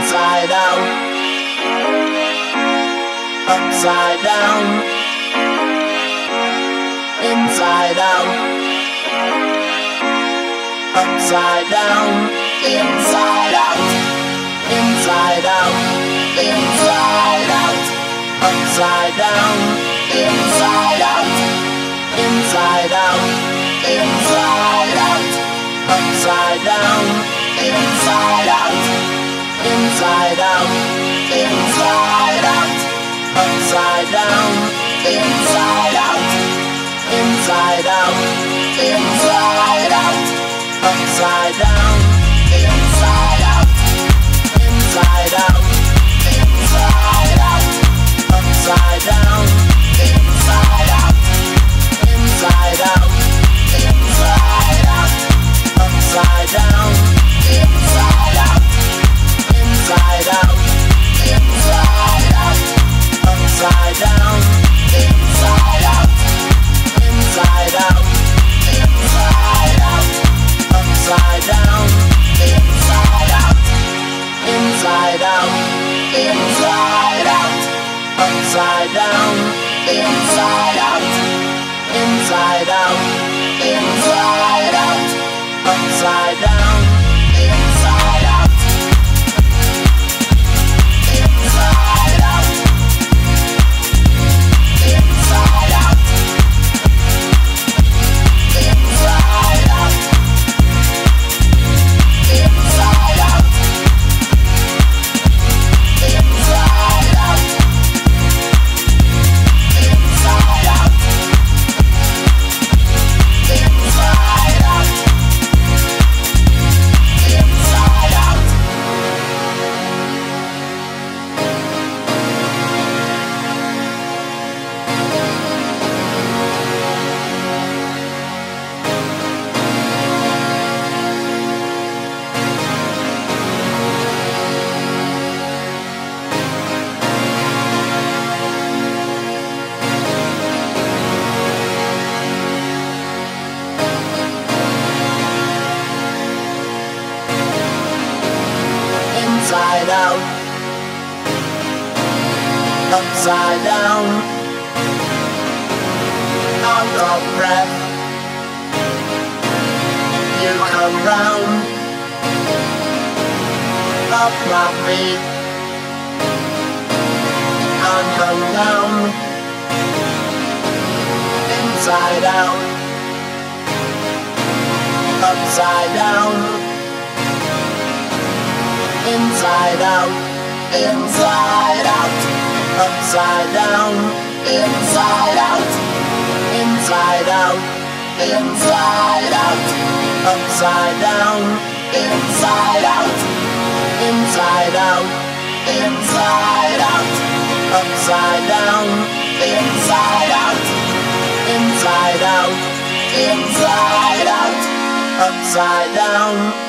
inside out, upside down, inside out, upside down, inside out, inside out, inside out, upside down, inside out, inside out, inside out, upside down, inside out, inside out, inside out, upside down, inside out, inside out, inside out, upside down, inside out, inside out, inside out, upside down, inside out, inside out, inside out, upside down, inside out, inside out, inside out, upside down, inside out, inside out, inside out, upside down, inside out, inside out, inside out, upside down, inside out, inside out, inside out, upside down, inside out, inside out, inside out, inside out, inside out, inside out, inside out, inside out, inside out. Inside out, upside down, out of breath, you come round, up my feet, and come down, inside out, upside down, inside out, inside out, upside down, inside out, inside out, inside out, upside down, inside out, inside out, inside out, upside down, inside out, inside out, inside out, upside down.